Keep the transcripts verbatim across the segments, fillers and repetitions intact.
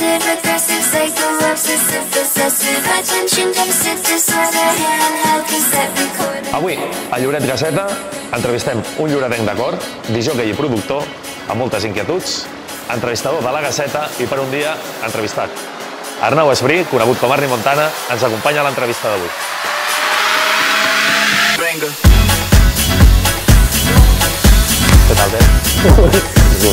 passive aggressive, psycho-obsessive, possessive, attention deficit disorder, handheld cassette recorder. Avui, a Lloret Gaceta, entrevistem un lloretenc de cor, discjòquei i productor, amb moltes inquietuds, entrevistador de la Gaceta i per un dia entrevistat. Arnau Esbrí, conegut com Arni Montana, ens acompanya a l'entrevista d'avui. Què tal, Té?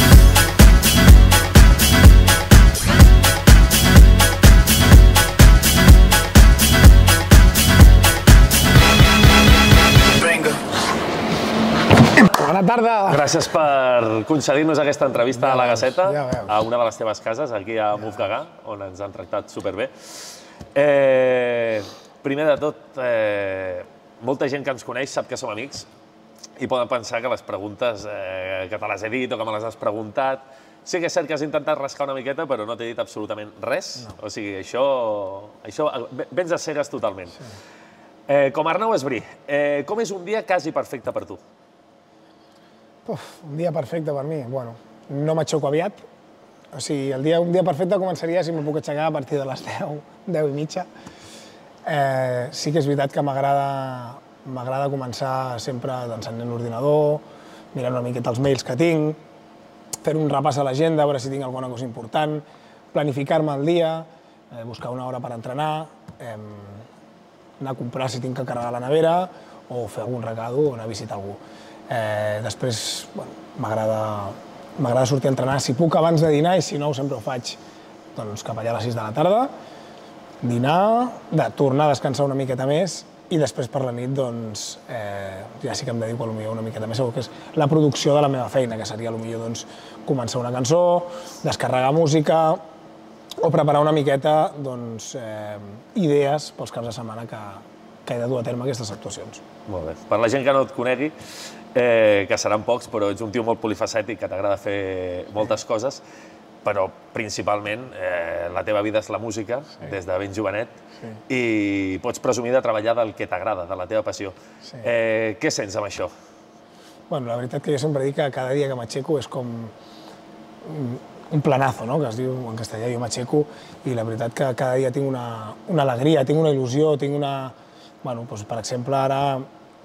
Bona tarda. Gràcies per concedir-nos aquesta entrevista a la Gaceta, a una de les teves cases, aquí a Mufgagà, on ens han tractat superbé. Primer de tot, molta gent que ens coneix sap que som amics i poden pensar que les preguntes que te les he dit o que me les has preguntat... Sí que és cert que has intentat rascar una miqueta, però no t'he dit absolutament res. O sigui, això... Vens a cegues totalment. Com Arnau Esbrí, com és un dia quasi perfecte per tu? Un dia perfecte per mi? Bueno, no m'aixeco aviat. O sigui, un dia perfecte començaria si me puc aixecar a partir de les deu, deu i mitja. Sí que és veritat que m'agrada començar sempre encenent l'ordinador, mirant una miqueta els mails que tinc, fer un repàs a l'agenda, veure si tinc alguna cosa important, planificar-me el dia, buscar una hora per entrenar, anar a comprar si tinc que carregar la nevera o fer algun recado o anar a visitar algú. Després m'agrada sortir a entrenar, si puc abans de dinar, i si no sempre ho faig cap allà a les sis de la tarda, dinar, tornar a descansar una miqueta més i després per la nit ja sí que em dedico potser una miqueta més, segur que és la producció de la meva feina, que seria potser començar una cançó, descarregar música o preparar una miqueta idees pels caps de setmana que he de dur a terme aquestes actuacions. Molt bé. Per la gent que no et conegui, que seran pocs, però ets un tio molt polifacètic, que t'agrada fer moltes coses, però principalment la teva vida és la música, des de ben jovenet, i pots presumir de treballar del que t'agrada, de la teva passió. Què sents amb això? La veritat que jo sempre dic que cada dia que m'aixeco és com un planazo, que es diu en castellà, jo m'aixeco, i la veritat que cada dia tinc una alegria, tinc una il·lusió, tinc una... Per exemple, ara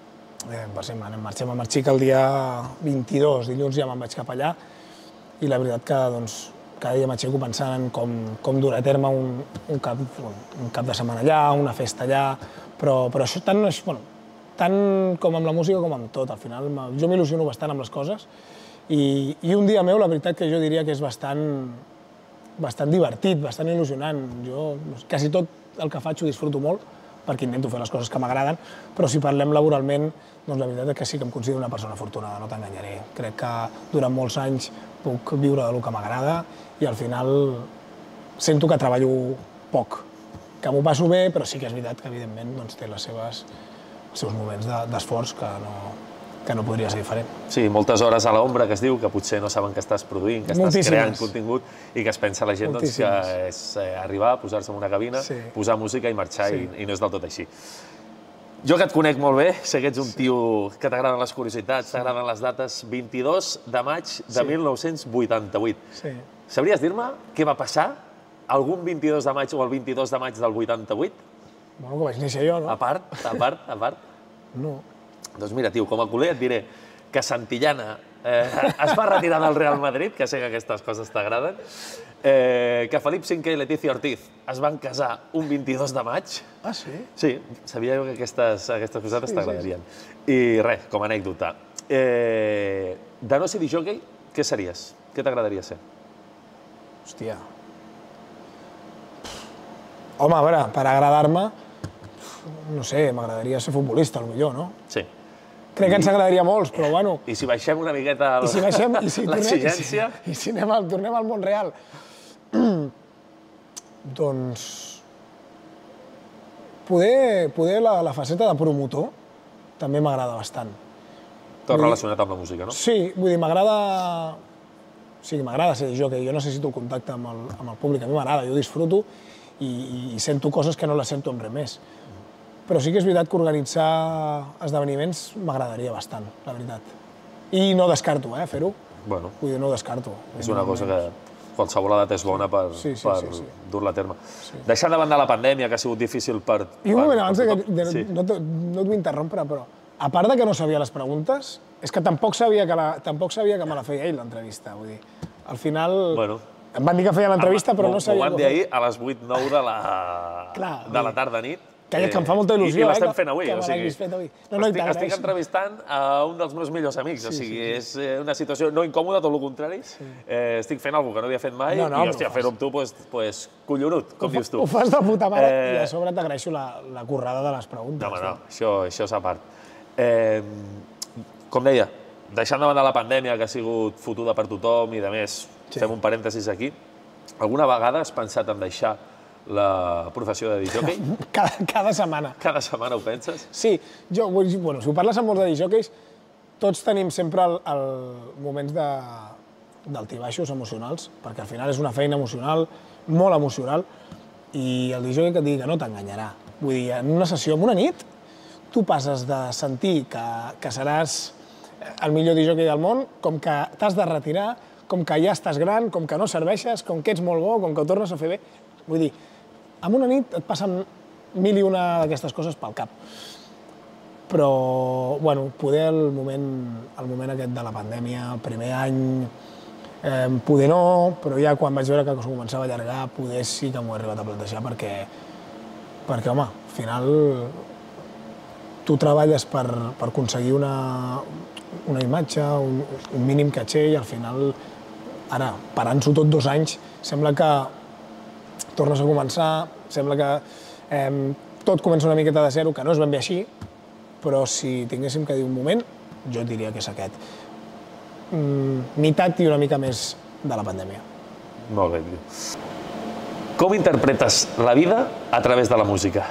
marxem a Marxic el dia vint-i-dos, dilluns ja me'n vaig cap allà, i la veritat que cada dia m'aixeco pensant en com dur a terme un cap de setmana allà, una festa allà, però això tant com amb la música com amb tot. Al final jo m'il·lusiono bastant amb les coses i un dia meu la veritat que jo diria que és bastant divertit, bastant il·lusionant. Jo quasi tot el que faig ho disfruto molt perquè intento fer les coses que m'agraden, però si parlem laboralment, doncs la veritat és que sí que em considero una persona afortunada, no t'enganyaré. Crec que durant molts anys puc viure del que m'agrada i al final sento que treballo poc, que m'ho passo bé, però sí que és veritat que evidentment té els seus moments d'esforç que no podria ser diferent. Sí, moltes hores a l'ombra, que es diu, que potser no saben que estàs produint, que estàs creant contingut i que es pensa la gent que és arribar, posar-se en una cabina, posar música i marxar, i no és del tot així. Jo que et conec molt bé, sé que ets un tio que t'agraden les curiositats, t'agraden les dates, vint-i-dos de maig de mil nou-cents vuitanta-vuit. Sabries dir-me què va passar algun vint-i-dos de maig o el vint-i-dos de maig del vuitanta-vuit? Bueno, que vaig néixer jo, no? A part, a part, a part. No. Doncs mira, tio, com a culer et diré que Santillana es va retirar del Real Madrid, que sé que aquestes coses t'agraden, que Felip cinquè i Leticia Ortiz es van casar un vint-i-dos de maig. Ah, sí? Sí, sabia que aquestes cosetes t'agradarien. I res, com a anècdota. De no ser discjòquei, què series? Què t'agradaria ser? Hòstia. Home, a veure, per agradar-me, no sé, m'agradaria ser futbolista, potser, no? Sí. Crec que ens agradaria molts, però bueno... I si baixem una miqueta l'exigència? I si tornem al món real? Doncs... Poder la faceta de promotor també m'agrada bastant. Tot relacionat amb la música, no? Sí, vull dir, m'agrada... Sí, m'agrada ser discjòquei, jo necessito el contacte amb el públic, a mi m'agrada, jo disfruto i sento coses que no les sento amb res més. Però sí que és veritat que organitzar esdeveniments m'agradaria bastant, la veritat. I no descarto, eh, fer-ho. Bueno. Vull dir, no ho descarto. És una cosa que qualsevol edat és bona per dur-la a terme. Deixant de banda la pandèmia, que ha sigut difícil per... I un moment, abans que... No et vull interrompre, però a part de que no sabia les preguntes, és que tampoc sabia que me la feia ell, l'entrevista. Vull dir, al final... Em van dir que feia l'entrevista, però no sabia... M'ho van dir ahir a les vuit nou de la tarda-nit. Que em fa molta il·lusió, eh? I l'estem fent avui. Estic entrevistant a un dels meus millors amics. O sigui, és una situació no incòmoda, tot el contrari. Estic fent alguna cosa que no havia fet mai i, hòstia, fer-ho amb tu, doncs, collonut, com dius tu. Ho fas de puta mare i a sobre t'agraeixo la currada de les preguntes. No, home, no, això és a part. Com deia, deixant de banda la pandèmia, que ha sigut fotuda per tothom i, a més, fem un parèntesis aquí, alguna vegada has pensat en deixar la professió de discjòquei? Cada setmana. Cada setmana ho penses? Sí. Jo, bueno, si ho parles amb molts de discjòqueis, tots tenim sempre moments d'altibaixos emocionals, perquè al final és una feina emocional, molt emocional, i el discjòquei que et digui que no t'enganyarà. Vull dir, en una sessió, en una nit, tu passes de sentir que seràs el millor discjòquei del món, com que t'has de retirar, com que ja estàs gran, com que no serveixes, com que ets molt bo, com que ho tornes a fer bé. Vull dir, en una nit et passen mil i una d'aquestes coses pel cap. Però, bueno, poder el moment aquest de la pandèmia, el primer any, poder no, però ja quan vaig veure que s'ho començava a allargar, poder sí que m'ho he arribat a plantejar, perquè, home, al final tu treballes per aconseguir una imatge, un mínim caché, i al final, ara, parant-s'ho tot dos anys, sembla que tornes a començar, sembla que tot comença una miqueta de zero, que no és ben bé així, però si tinguéssim que dir un moment, jo diria que és aquest. Meitat i una mica més de la pandèmia. Molt bé. Com interpretes la vida a través de la música?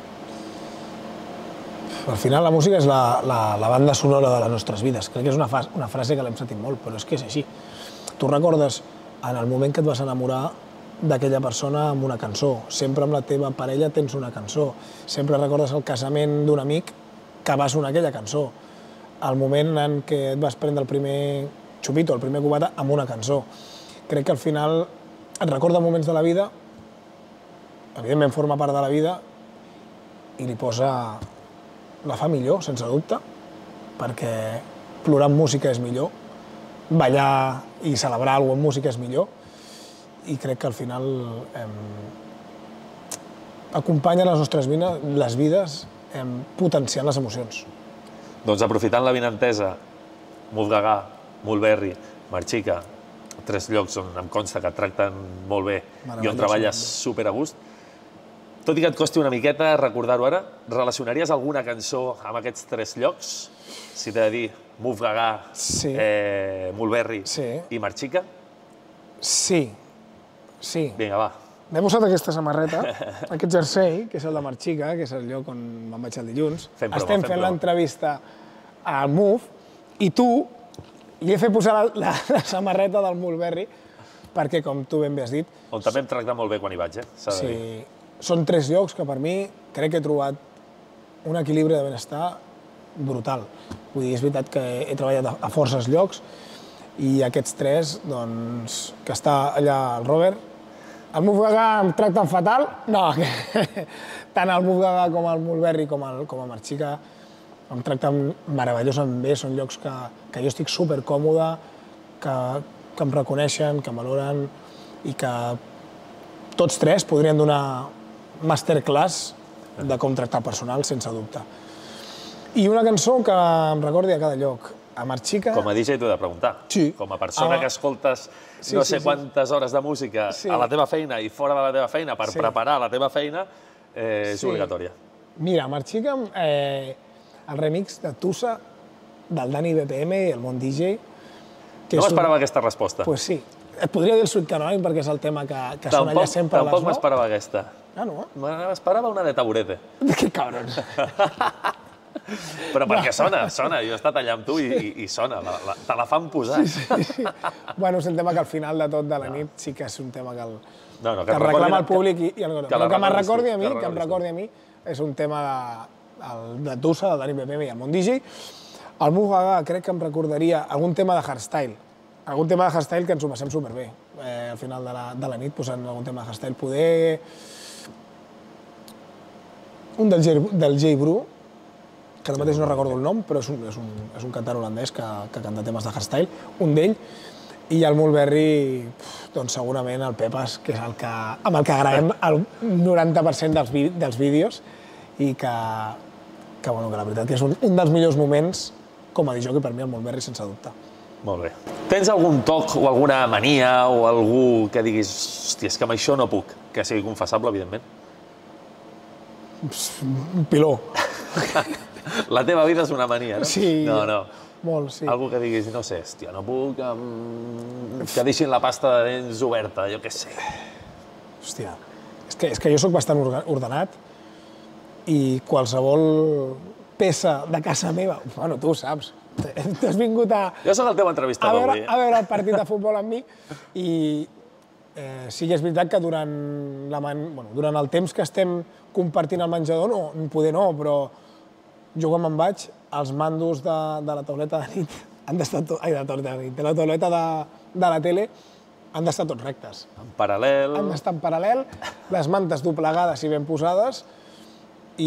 Al final la música és la banda sonora de les nostres vides. Crec que és una frase que l'hem sentit molt, però és que és així. Tu recordes en el moment que et vas enamorar d'aquella persona amb una cançó, sempre amb la teva parella tens una cançó, sempre recordes el casament d'un amic que va sonar aquella cançó, el moment en què et vas prendre el primer xupito, el primer cubata, amb una cançó. Crec que al final et recorda moments de la vida, evidentment forma part de la vida, i li posa... la fa millor, sense dubte, perquè plorar amb música és millor, ballar i celebrar alguna cosa amb música és millor, i crec que al final acompanya les nostres vides potenciant les emocions. Doncs aprofitant l'avinentesa, Mufgagà, Mulberry, Marchica, tres llocs on em consta que et tracten molt bé i on treballes super a gust, tot i que et costi una miqueta recordar-ho ara, relacionaries alguna cançó amb aquests tres llocs? Si t'he de dir Mufgagà, Mulberry i Marchica? Sí. Sí. Vinga, va. M'he posat aquesta samarreta, aquest jersei, que és el de Marchica, que és el lloc on me'n vaig el dilluns. Estem fent l'entrevista al Muf, i tu li he fet posar la samarreta del Mulberry, perquè, com tu ben bé has dit... On també em tracta molt bé quan hi vaig, eh? Sí. Són tres llocs que per mi crec que he trobat un equilibri de benestar brutal. Vull dir, és veritat que he treballat a forces llocs i aquests tres, doncs, que està allà el Robert, el Mufgagà em tracten fatal? No, tant el Mufgagà com el Mulberry com a Marchica em tracten meravellosament bé, són llocs que jo estic supercòmode, que em reconeixen, que em valoren i que tots tres podrien donar masterclass de com tractar el personal, sense dubte. I una cançó que em recordi a cada lloc. A Marchica... Com a D J t'ho he de preguntar. Sí. Com a persona que escoltes no sé quantes hores de música a la teva feina i fora de la teva feina per preparar la teva feina, és obligatòria. Mira, a Marchica, el remix de Tusa, del Dani B P M i el Món D J... No m'esperava aquesta resposta. Doncs sí. Et podria dir el Sweet Caroline perquè és el tema que sona allà sempre a les nou. Tampoc m'esperava aquesta. Ah, no? M'esperava una de Taburete. Que cabrons. Però perquè sona, sona. Jo he estat allà amb tu i sona. Te la fan posar. Sí, sí. Bueno, és un tema que al final de tot de la nit sí que és un tema que el reclama el públic i el que em recordi a mi, que em recordi a mi, és un tema de Tusa, del Dani B P M i el Món D J. El Mufgagà crec que em recordaria algun tema de hardstyle, algun tema de hardstyle que ens ho passem superbé. Al final de la nit posant algun tema de hardstyle. Poder... Un del Jay Bru, que ara mateix no recordo el nom, però és un cantant holandès que canta temes de hardstyle, un d'ell, i el Mulberry, doncs segurament el Pepas, que és amb el que gravem el noranta per cent dels vídeos, i que la veritat que és un dels millors moments com a disjockey per mi, el Mulberry, sense dubte. Molt bé. Tens algun toc o alguna mania o algú que diguis, hòstia, és que amb això no puc, que sigui confessable, evidentment? Un piló. La teva vida és una mania, no? Sí. No, no. Molt, sí. Algú que diguis, no sé, hòstia, no puc que deixin la pasta de dents oberta, jo què sé. Hòstia, és que jo soc bastant ordenat i qualsevol peça de casa meva, bueno, tu ho saps, tu has vingut a... Jo soc el teu entrevistador avui. A veure el partit de futbol amb mi i sí que és veritat que durant el temps que estem compartint el menjador, no, poder no, però jo quan me'n vaig, els mandos de la tauleta de nit han d'estar tots... Ai, de la tauleta de nit, de la tauleta de la tele han d'estar tots rectes. En paral·lel... Han d'estar en paral·lel, les mantes doblegades i ben posades i...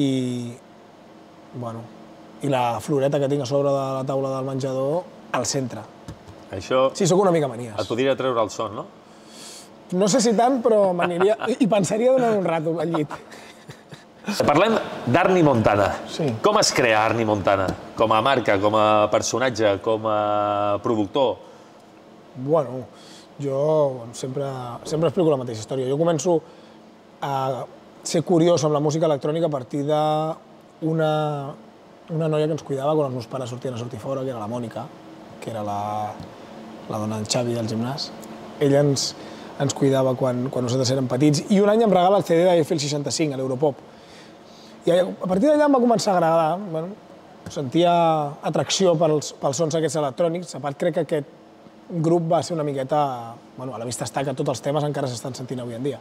bueno, i la floreta que tinc a sobre de la taula del menjador al centre. Això... Sí, sóc una mica manies. Et podria treure el son, no? No sé si tant, però m'aniria... I pensaria durant un rato al llit. Parlem d'Arnie Montana. Sí. Com es crea Arnie Montana? Com a marca, com a personatge, com a productor? Bueno, jo sempre explico la mateixa història. Jo començo a ser curiós amb la música electrònica a partir d'una noia que ens cuidava quan els meus pares sortien a sortir fora, que era la Mònica, que era la dona del Xavi del gimnàs. Ella ens ens cuidava quan nosaltres érem petits, i un any em regala el C D d'Eiffel seixanta-cinc, a l'Europop. I a partir d'allà em va començar a agradar, sentia atracció pels sons aquests electrònics, a part crec que aquest grup va ser una miqueta... a la vista està que tots els temes encara s'estan sentint avui en dia.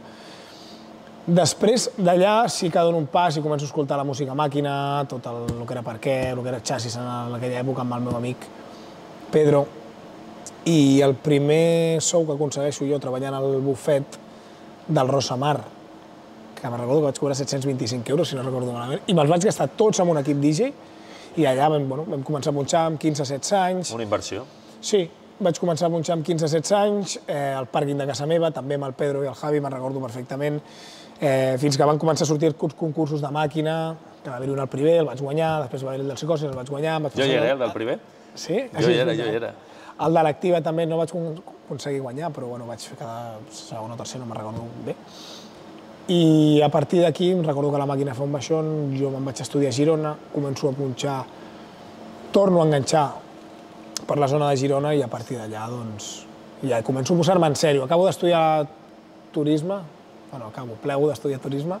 Després d'allà sí que dono un pas i començo a escoltar la música màquina, tot el que era Parquet, el que era Chassis en aquella època amb el meu amic Pedro. I el primer sou que aconsegueixo jo treballant al bufet del Rosamar, que me'n recordo que vaig cobrar set-cents vint-i-cinc euros, si no recordo malament, i me'ls vaig gastar tots amb un equip D J, i allà vam començar a punxar amb quinze setze anys. Una inversió? Sí, vaig començar a punxar amb quinze setze anys, al pàrquing de casa meva, també amb el Pedro i el Javi, me'n recordo perfectament, fins que van començar a sortir concursos de màquina, que va haver-hi un al primer, el vaig guanyar, després va haver-hi el del Psicosis, el vaig guanyar... Jo hi era, el del primer? Sí? Jo hi era, jo hi era. El de l'Activa també no vaig aconseguir guanyar, però vaig fer cada segon o tercer, no me'n recordo bé. I a partir d'aquí, em recordo que la màquina fa un baixón, jo me'n vaig estudiar a Girona, començo a punxar, torno a enganxar per la zona de Girona i a partir d'allà, doncs, ja començo a posar-me en sèrio. Acabo d'estudiar turisme, bueno, acabo, plego d'estudiar turisme,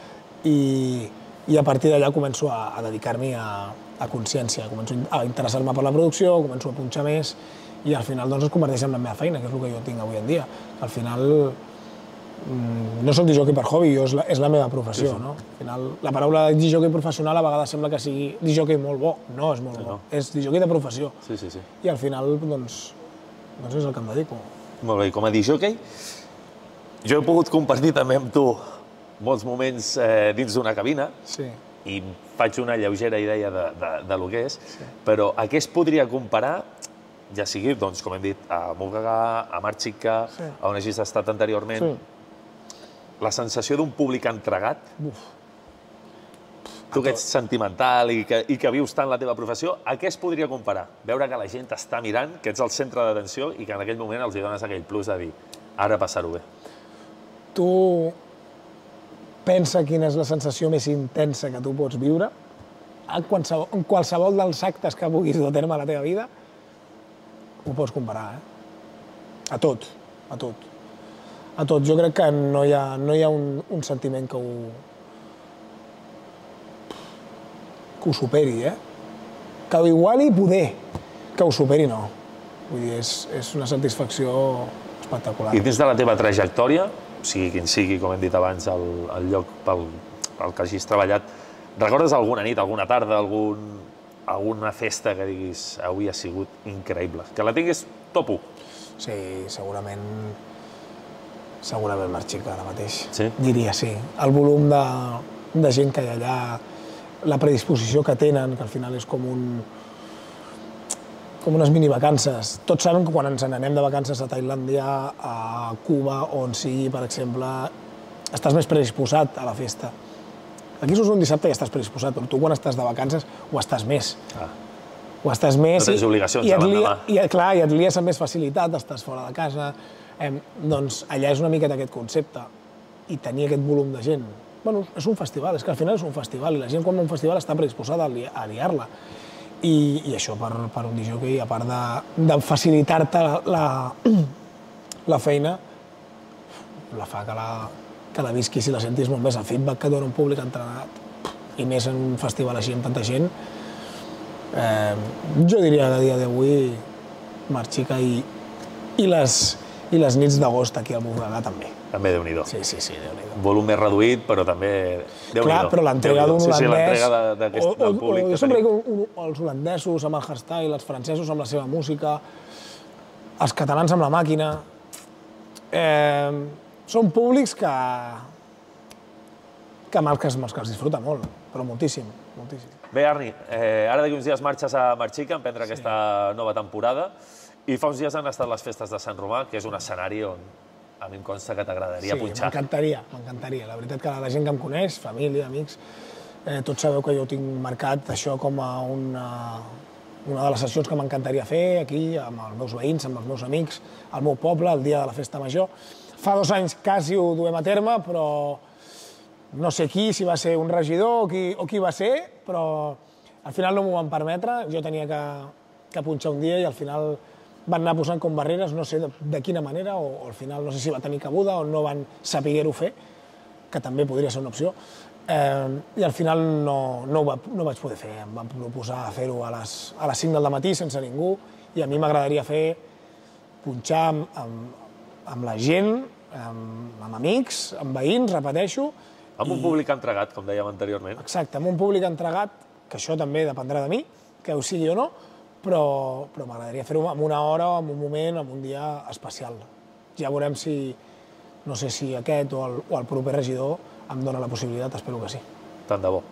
i a partir d'allà començo a dedicar-m'hi a consciència, començo a interessar-me per la producció, començo a punxar més, i al final es converteix en la meva feina, que és el que jo tinc avui en dia. Al final no soc disjockey per hobby, és la meva professió. Al final la paraula disjockey professional a vegades sembla que sigui disjockey molt bo. No és molt bo, és disjockey de professió. I al final doncs és el que em dedico. Molt bé, com a disjockey jo he pogut compartir també amb tu molts moments dins d'una cabina i faig una lleugera idea de lo que és, però a què es podria comparar, ja sigui, com hem dit, a Múlgaga, a Marchica, a on hagis estat anteriorment, la sensació d'un públic entregat, tu que ets sentimental i que vius tant la teva professió, a què es podria comparar? Veure que la gent t'està mirant, que ets el centre d'atenció i que en aquell moment els dones aquell plus de dir ara passar-ho bé. Tu pensa quina és la sensació més intensa que tu pots viure en qualsevol dels actes que puguis dur a terme a la teva vida, ho pots comparar, eh? A tot, a tot. A tot. Jo crec que no hi ha un sentiment que ho... que ho superi, eh? Que ho iguali, poder. Que ho superi, no. Vull dir, és una satisfacció espectacular. I dins de la teva trajectòria, sigui quin sigui, com hem dit abans, el lloc pel que hagis treballat, recordes alguna nit, alguna tarda, alguna festa que diguis avui ha sigut increïble? Que la tinguis top u? Sí, segurament... Segurament Marchica ara mateix. Sí? Diria, sí. El volum de, de gent que hi ha allà, la predisposició que tenen, que al final és com un... com unes minivacances. Tots sabem que quan ens n'anem de vacances a Tailàndia, a Cuba, on sigui, per exemple, estàs més predisposat a la festa. Aquí surts un dissabte i estàs predisposat, però tu quan estàs de vacances ho estàs més. Ah. Ho estàs més... No tens obligacions i, i l'endemà. I, clar, i et lies amb més facilitat, estàs fora de casa... Eh, doncs allà és una miqueta aquest concepte. I tenir aquest volum de gent... Bueno, és un festival, és que al final és un festival, i la gent quan va a un festival està predisposada a, li, a liar-la. I, I això per, per un disjockey, a part de, de facilitar-te la, la, la feina, la fa que la, que la visquis i la sentis molt més. El feedback que dona un públic entrenat, i més en un festival així amb tanta gent, eh, jo diria que a dia d'avui Marchica i, i, les, i les nits d'agost aquí al Borredà també. També Déu-n'hi-do. Sí, sí, sí, Déu-n'hi-do. Volum més reduït, però també Déu-n'hi-do. Clar, però l'entrega d'un holandès... Sí, sí, l'entrega del públic. Jo sempre dic els holandesos amb el hardstyle, els francesos amb la seva música, els catalans amb la màquina... Eh, són públics que... que amb els que, amb els que els disfruta molt, però moltíssim, moltíssim. Bé, Arni, eh, ara d'aquí uns dies marxes a Marchica a emprendre sí. aquesta nova temporada i fa uns dies han estat les festes de Sant Romà, que és un escenari on a mi em consta que t'agradaria sí, punxar. Sí, m'encantaria, m'encantaria. La veritat que la gent que em coneix, família, amics, eh, tots sabeu que jo tinc marcat això com a una, una de les sessions que m'encantaria fer aquí, amb els meus veïns, amb els meus amics, al meu poble, el dia de la festa major. Fa dos anys quasi ho duem a terme, però no sé qui, si va ser un regidor o qui, o qui va ser, però al final no m'ho van permetre. Jo tenia que, que punxar un dia i al final van anar posant com barreres, no sé de, de quina manera, o, o al final no sé si va tenir cabuda o no van saber-ho fer, que també podria ser una opció. Eh, I al final no, no, ho va, no ho vaig poder fer. Em van proposar fer-ho a, les, a les cinc del matí sense ningú i a mi m'agradaria fer, punxar amb, amb, amb la gent, amb, amb amics, amb veïns, repeteixo. Amb un públic entregat, com dèiem anteriorment. Exacte, amb un públic entregat, que això també dependrà de mi, que ho sigui o no, però, però m'agradaria fer-ho en una hora, en un moment, en un dia especial. Ja veurem si, no sé si aquest o el, o el proper regidor em dona la possibilitat, espero que sí. Tant de bo.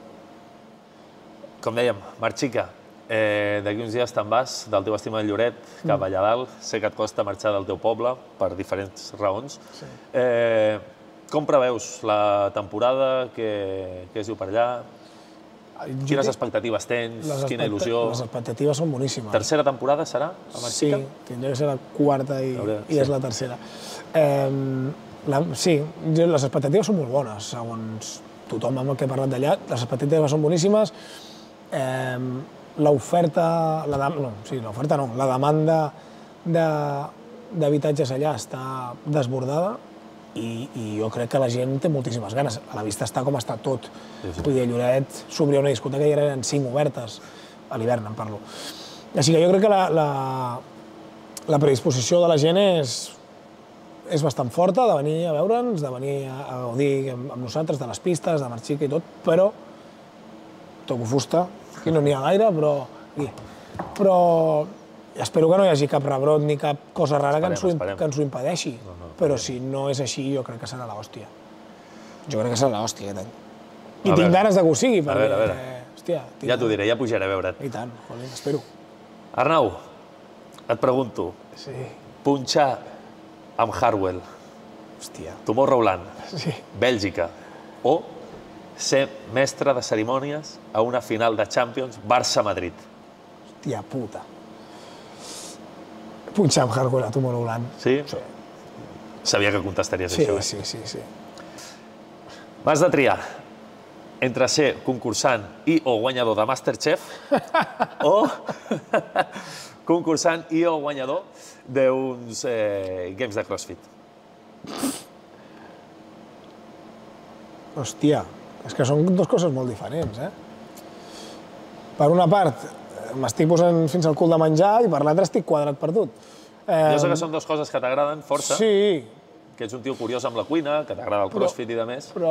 Com dèiem, Marchica, eh, d'aquí uns dies te'n vas del teu estimat Lloret cap allà dalt. Sé que et costa marxar del teu poble per diferents raons. Sí. Eh, com preveus la temporada? Què, què es diu per allà? Quines expectatives tens? Quina il·lusió? Les expectatives són boníssimes. Tercera temporada serà a Marchica? Sí, tindria que ser la quarta i, i és la tercera. Eh, la, sí, les expectatives són molt bones, segons tothom amb el que he parlat d'allà. Les expectatives són boníssimes. Eh, l'oferta, la, no, sí, l'oferta no, la demanda d'habitatges allà està desbordada. I, i jo crec que la gent té moltíssimes ganes. A la vista està com està tot. Sí, sí. Vull dir, a Lloret s'obria una discoteca i eren cinc obertes, a l'hivern en parlo. Així que jo crec que la, la, la predisposició de la gent és, és bastant forta de venir a veure'ns, de venir a, a gaudir amb, amb nosaltres, de les pistes, de Marchica i tot, però toco fusta, aquí no n'hi ha gaire, però aquí. Però espero que no hi hagi cap rebrot ni cap cosa rara que ens ho, que ens ho impedeixi. No, no, però si no és així, jo crec que serà l'hòstia. Jo crec que serà l'hòstia aquest any. I tinc ganes que ho sigui, perquè... A veure, a veure. Hòstia, ja t'ho diré, ja pujaré a veure't. I tant, joder, espero. Arnau, et pregunto. Sí. Punxar amb Hardwell, hòstia. Tomorrowland, sí. Bèlgica, o ser mestre de cerimònies a una final de Champions Barça-Madrid. Hòstia puta. Punxar amb Hardwell a Tomorrowland. Sí? Sí. Sabia que contestaries sí, això. Eh? Sí, sí, sí. M'has de triar entre ser concursant i o guanyador de Masterchef o concursant i o guanyador d'uns eh, Games de CrossFit. Hòstia, és que són dues coses molt diferents, eh? Per una part, m'estic posant fins al cul de menjar i per l'altra estic quadrat perdut. Eh, jo sé que són dues coses que t'agraden força. Sí. Que ets un tio curiós amb la cuina, que t'agrada el crossfit i de més. Però...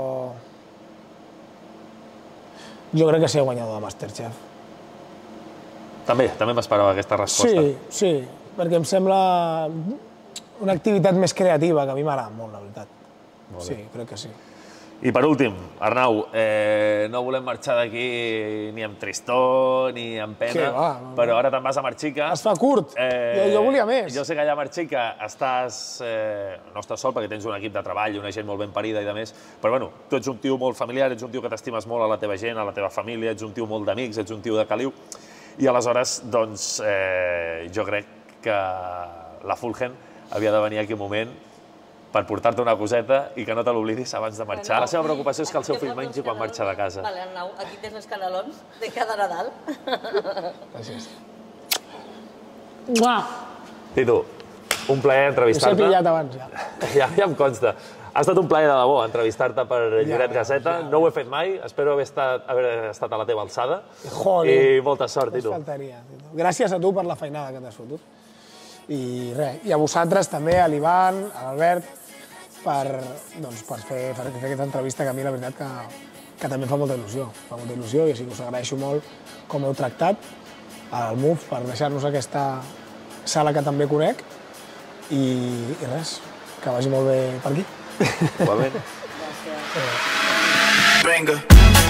jo crec que ser guanyador de Masterchef. També, també m'esperava aquesta resposta. Sí, sí. perquè em sembla una activitat més creativa, que a mi m'agrada molt, la veritat. Sí, crec que sí. I per últim, Arnau, no volem marxar d'aquí ni amb tristor ni amb pena, però ara te'n vas a Marxica. Es fa curt, jo volia més. Jo sé que allà a Marxica estàs, no estàs sol perquè tens un equip de treball i una gent molt ben parida i de més, però bueno, tu ets un tio molt familiar, ets un tio que t'estimes molt a la teva gent, a la teva família, ets un tio molt d'amics, ets un tio de caliu, i aleshores, doncs, jo crec que la Fulgen havia de venir aquí un moment per portar-te una coseta i que no te l'oblidis abans de marxar. La seva preocupació és que el seu fill mengi quan marxa de casa. Vale, Arnau, aquí tens els canelons de cada Nadal. Gràcies. Tito, un plaer entrevistar-te. Us he pillat abans, ja. Ja, ja em consta. Ha estat un plaer de debò entrevistar-te per Lloret Gaseta. No ho he fet mai, espero haver estat, haver estat a la teva alçada. I molta sort, Tito. Gràcies a tu per la feinada que t'has fotut. I res, i a vosaltres també, a l'Ivan, a l'Albert, per, doncs, per, fer, per fer aquesta entrevista que a mi la veritat que, que també fa molta il·lusió. Fa molta il·lusió i així que us agraeixo molt com heu tractat al M U F per deixar-nos aquesta sala que també conec i, i res, que vagi molt bé per aquí. Igualment. Gràcies.